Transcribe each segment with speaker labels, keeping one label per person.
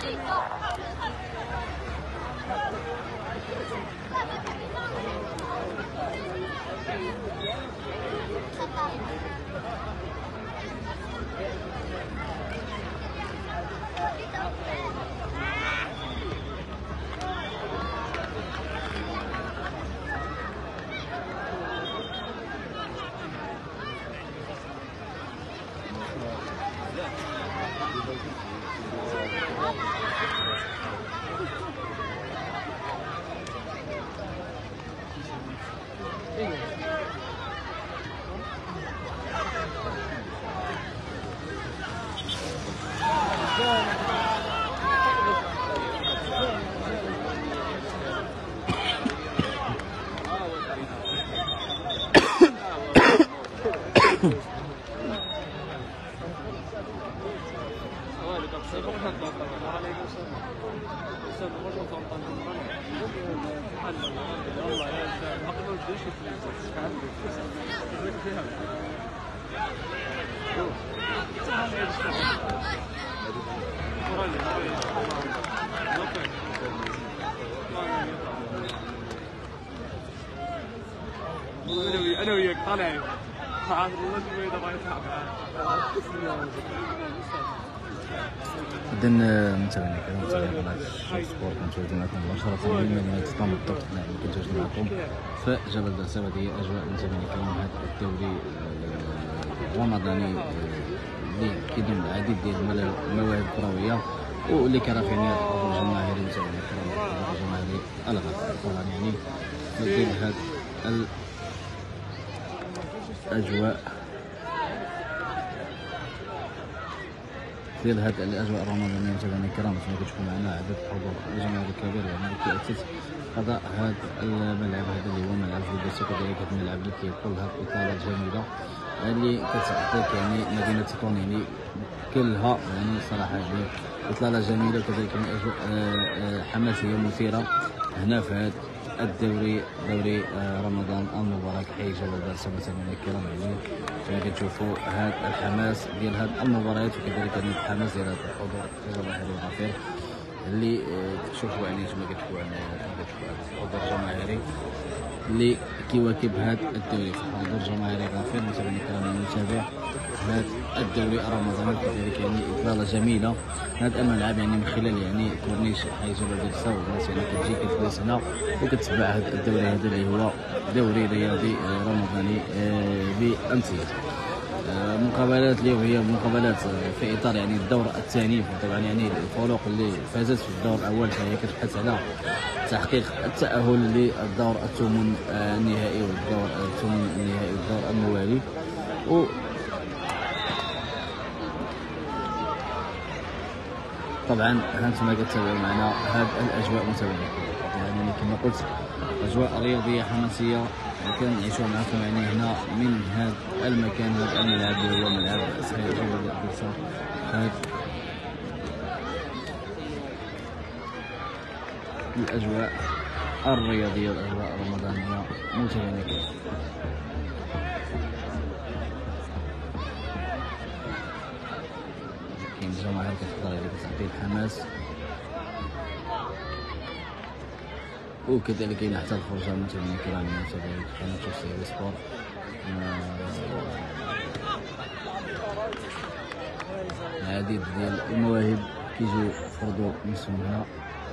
Speaker 1: انا وياك طالعين عاد والله البيضه باغي تلعب
Speaker 2: إذن متابعينا الكرام متابعي قناة سبورت كنتواجد معكم مباشرة من مدينة طنجة بالضبط. نعم كنتواجد معكم في جبل درسا. وهذه هي أجواء متابعينا الكرام هذا الدوري الرمضاني اللي كيضم العديد ديال المواهب الكروية واللي كيرافع يعني الحضور الجماهيري. متابعينا الكرام الحضور الجماهيري الغفير طبعا يعني ندير هاد الأجواء ديال هاد الاجواء الرمضانيه. متابعينا الكرام كما كتشوفوا معنا عدد الحضور الجماهيري الكبير يعني اللي كيأسس قضاء هذا الملعب هذا اللي هو ملعب جدة. وكذلك هذا الملعب اللي كيكون هاد الاطلاله الجميله اللي كتعطيك يعني مدينه تطون يعني كلها يعني صراحه اطلاله جميله. وكذلك يعني اجواء حماسيه مثيره هنا في هذا الدوري دوري رمضان المبارك حي جبل درسا. متابعينا الكرام يعني كما كتشوفوا هذا الحماس ديال هذه المباريات وكذلك الحماس ديال هذا الحضور الجماهيري الغفير اللي تشوفوا يعني كما كتشوفوا الحضور الجماهيري اللي كيواكب هذا الدوري. حضور جماهيري غفير متابعينا الكرام المتابع هذا الدوري الرمضاني. كذلك يعني اطلاله جميله هذا الملعب يعني من خلال يعني كورنيش حي جبل درسا. والناس يعني كتجي كتجلس هنا وكتتبع هذا الدوري هذا اللي هو دوري رياضي رمضاني بامتياز. مقابلات اليوم هي مقابلات في اطار يعني الدور الثاني. طبعا يعني الفرق اللي فازت في الدور الاول فهي كتبحث على تحقيق التاهل للدور الثمن النهائي والدور الثمن النهائي والدور الموالي. طبعا هانتوما كتابعوا معنا هاد الاجواء متابعين يعني كما قلت اجواء رياضيه حماسيه كنعيشوها معكم يعني هنا من هذا المكان هذا الملعب اللي هو ملعب صحيح جبل درسا. هاد الاجواء الرياضيه والاجواء الرمضانيه متابعين الكرام. كاين جماهير كتحضر اللي كتعطي الحماس وكذلك كاين حتى الفرجه متابعينا الكرام متابعين قناه سبورت. العديد ديال المواهب كيجيو يفرضوا نفسهم هنا.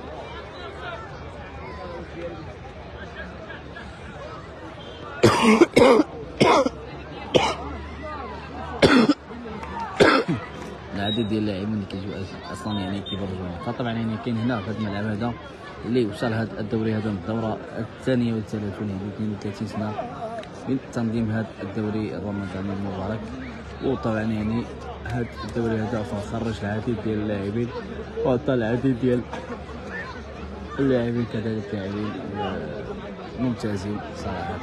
Speaker 2: العديد ديال اللاعبين اللي كيجيو اصلا يعني كيبرزوا. فطبعا يعني كاين هنا في هذا الملعب هذا اللي وصل هذا الدوري هذا من الدوره الثانيه والثلاثين يعني 32 سنه من تنظيم هذا الدوري الرمضاني المبارك. وطبعا يعني هذا الدوري هذا خرج العديد ديال اللاعبين وعطى العديد ديال اللاعبين كذلك لاعبين ممتازين صراحه.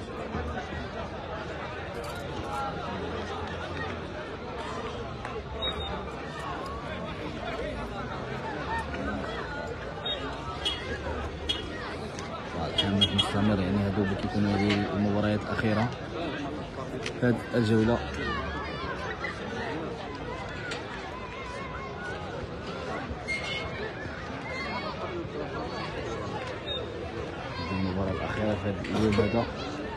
Speaker 2: كانت مستمر يعني هادو اللي كيكونوا هذه المباريات الاخيره في هذه الجوله. في هذا اليوم هذا.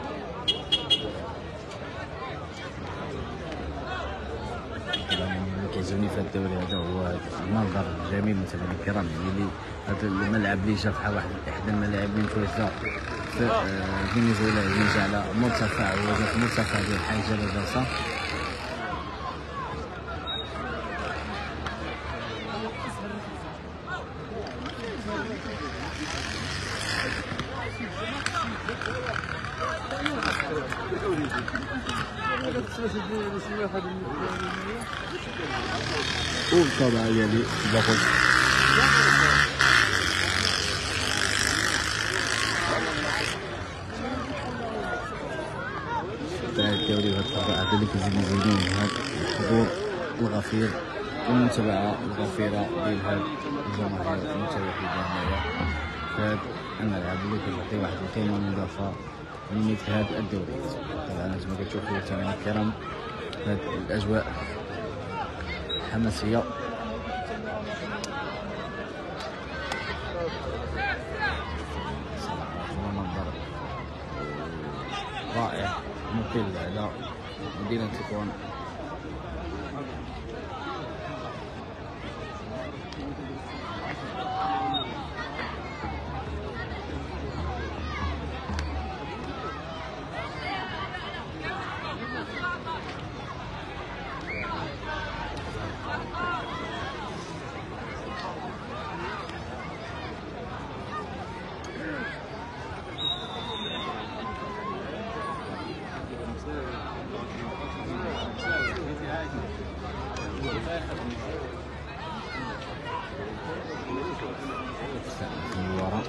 Speaker 2: اللي كيعجبني في هذا الدوري هذا هو المنظر الجميل متابعينا الكرام، يعني اللي هذا الملعب اللي جا بحال واحد احدى الملاعب اللي متواجده في فنزويلا، اللي جا على مرتفع، هو جا في مرتفع ديال حي جبل درسا. وبالطبع ديالي باخذ تاع الدوري بهذا الطبع هذا اللي كيزيد يزيدون هذا الحضور الغفير والمتابعة الغفيرة ديال هاد الجماهير المتواجدة هنايا في هاد الملعب اللي كيعطي واحد القيمة مضافة لمثل هاد الدوريات. طبعا كما كتشوفوا متابعينا الكرام هاد الأجواء حماسية صراحة، منظر رائع مطل على مدينة تطوان. من وراء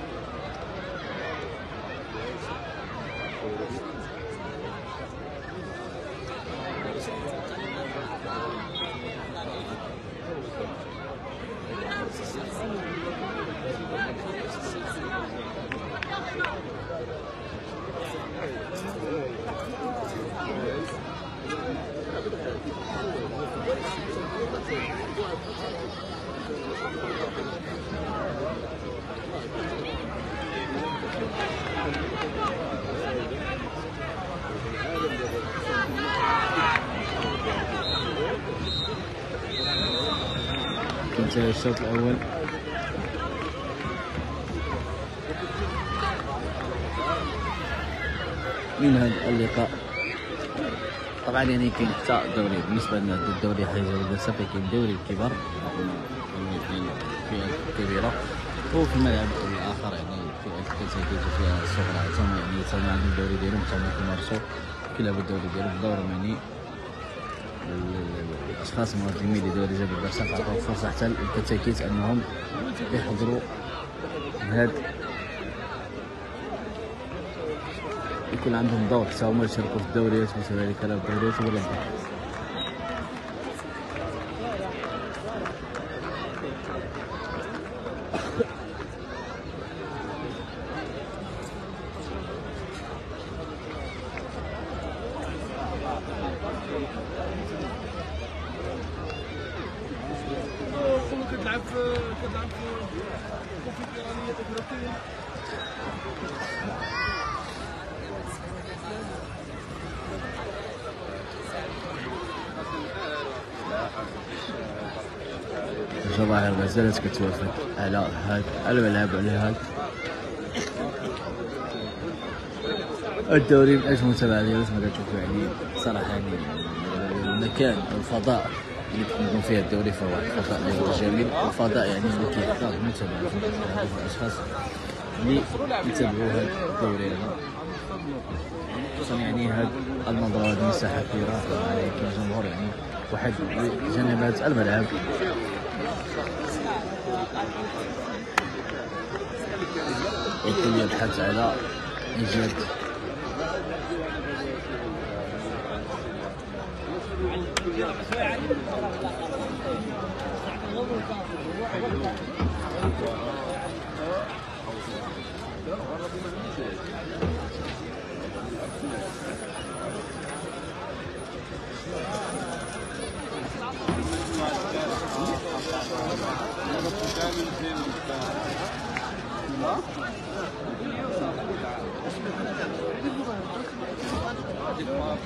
Speaker 2: انتهى الشوط الأول. من هذا اللقاء طبعا يعني كاين حتى الدوري بالنسبه لنا الدوري حي جبل درسا، كاين دوري الكبار فئات كبيره، وفي الملعب الاخر يعني فئات كتسجل فيها الصغرى ثم يعني ثم عندهم الدوري ديالهم ثم كيمارسوا كيلعبوا الدوري ديالهم بدورهم. يعني الاشخاص المنظمين لدوري جبل درسا عطاو فرصه حتى للكتاكيت انهم يحضروا هاد يكون عندهم دور حتى هما يشاركوا في الدوريات وكذلك الدوريات ولا
Speaker 1: كتلعب في الكونفدرالية الأفريقية.
Speaker 2: الجماهير ما زالت كتوافق على هذا الملعب وعلى هذا الدوري من اجل المتابعه ديالو. كما كتشوفوا يعني صراحه يعني المكان الفضاء اللي كنكون فيه الدوري فهو واحد الفضاء اللي هو جميل، الفضاء يعني اللي كيحتاج المتابعه الاشخاص اللي يتابعوا هذا الدوري هذا، خصوصا يعني هذا المنظر وهذه المساحه كبيره يعني كاين جمهور يعني واحد جنبات الملعب. والكل يبحث على إيجاد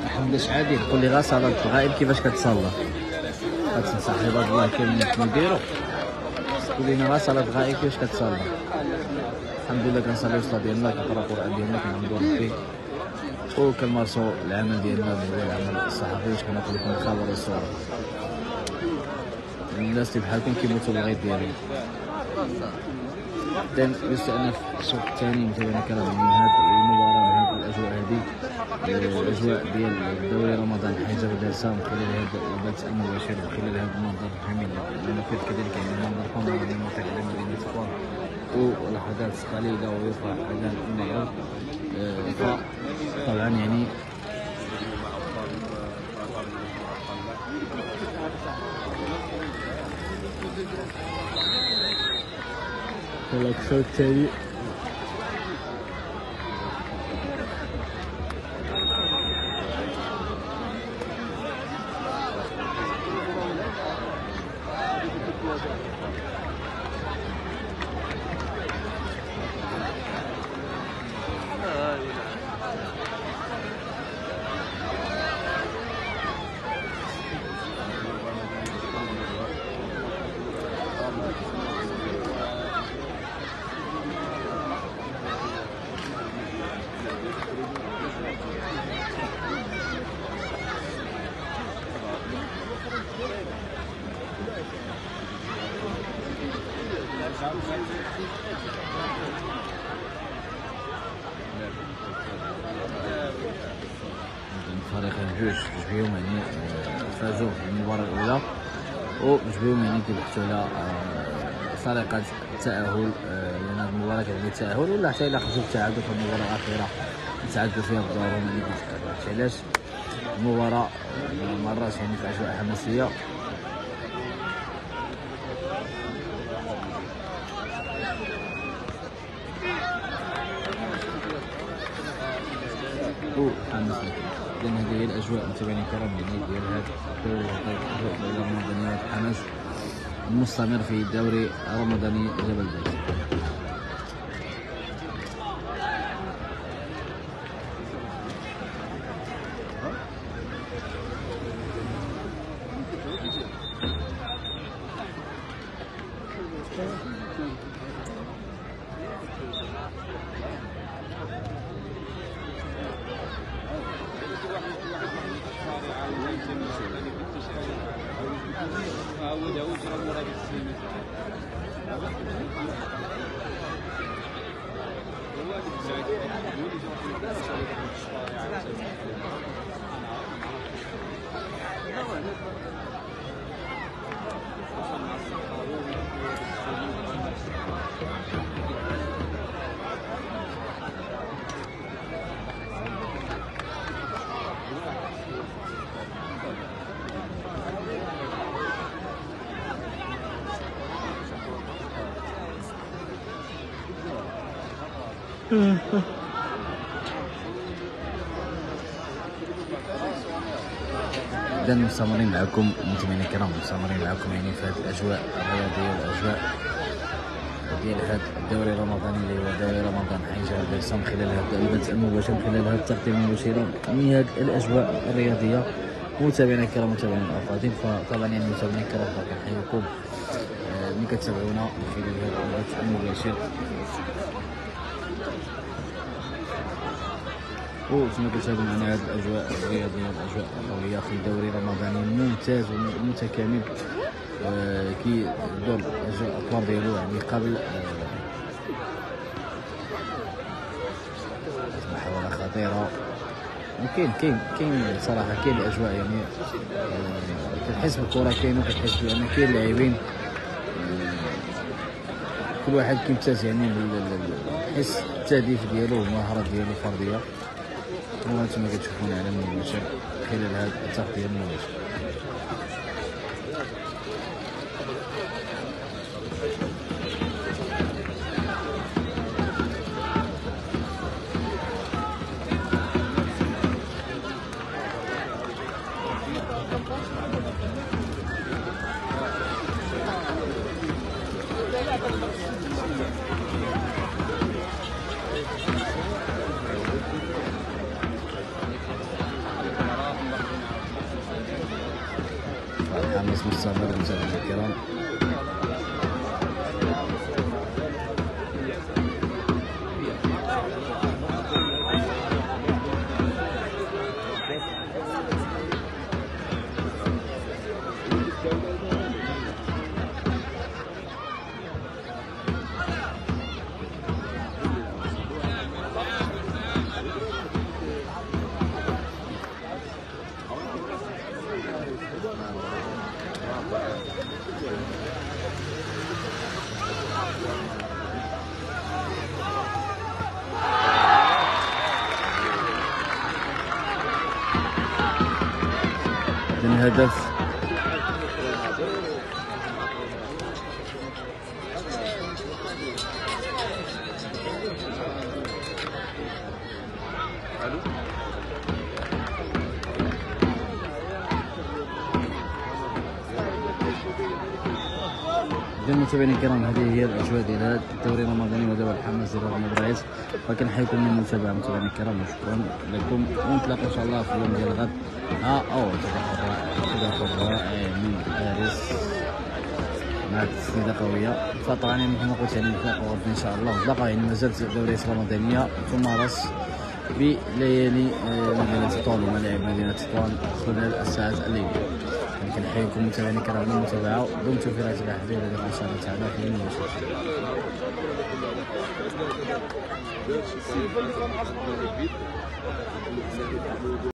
Speaker 2: حمداش عادل قول لي غا صلاة الغائب كيفاش كتصلى؟ كتنصح عباد الله كيف نديرو؟ قول لينا غا صلاة الغائب كيفاش كتصلى؟ الحمد لله كنصليو الصلاة ديالنا كنقرا القرآن ديالنا كنعبدو ربي وكنمارسو العمل ديالنا هو العمل الصحفي واش كناخدو لكم الخبر والصورة. الناس اللي بحالكم كيموتوا بالغيط ديالهم. إذن يستأنف الشوط الثاني متابعينا الكرام من هذه المباراة وهذه الأجواء هذه الأجواء ديال الدوري رمضان حيث بدرسها من خلال هذا البث المباشر وخلال هذا المنظر الجميل المفيد كذلك يعني منظر حمراء من متكلم مدينة فار ولحظات قليلة ويرفع أذان النيران. فطبعا يعني الشوط الثاني الفريقين جوج بيهم يعني فازوا في المباراة الأولى وجوج بيهم يعني كيبحثوا على طريقة التأهل لأن هذه المباراة كتعني التأهل ولا حتى إلا خرجوا بالتعادل في المباراة الأخيرة يتعادلوا فيها بدورهم يعني كيتأهلوا. علاش المباراة مرات يعني في أجواء حماسية وحماسية. لأن هذه هي الأجواء متابعينا الكرام يعني ديال هذا الدوري الرمضاني والحماس المستمر في الدوري الرمضاني جبل دايس. إذا مستمرين معكم متابعينا الكرام مستمرين معكم يعني في هذه الأجواء الرياضية والأجواء ديال هذا الدوري الرمضاني اللي هو دوري رمضان حيث درسا من خلال هذا البث المباشر من خلال هذا التغطية المباشرة من هذه الأجواء الرياضية. متابعينا الكرام متابعينا الأفاضل فطبعا يعني متابعينا الكرام كنحييكم ملي كتابعونا من خلال هذا البث المباشر وكما كتشاهدوا معنا هذه الاجواء الرياضيه والاجواء الكرويه في دوري رمضاني ممتاز ومتكامل كيدور الاطوار ديالو يعني قبل محاولة خطيرة وكاين صراحة كاين الاجواء يعني كتحس بالكرة كاين وكتحس بان كاين لاعبين كل واحد كيمتاز يعني بالحس التهديف ديالو والمهارات ديالو الفردية وانتم كتشوفون على المباشر خلال هذا التغطية المباشر. الحماس مستمر متابعينا الكرام. من هدف إذا متابعينا الكرام، هذه هي الاجواء ديال الدوري الرمضاني ودوري الحماس ديال المباريات، ولكن حيكون من المتابعه متابعينا الكرام، وشكرا لكم، ونتلاقاو ان شاء الله في اليوم ديال الغد. تدخل رائع من باريس مع تسديده قويه. فطبعا مثل ما قلت نتلاقاو غدا ان شاء الله. نتلاقاو مازالت الدوريات الرمضانيه تمارس بليالي مدينه تطوان وملاعب مدينه تطوان خلال الساعات الليليه. نحييكم متابعينا الكرام للمتابعه، دمتم في رعايه الله حفظه ان شاء الله تعالى في المباشر.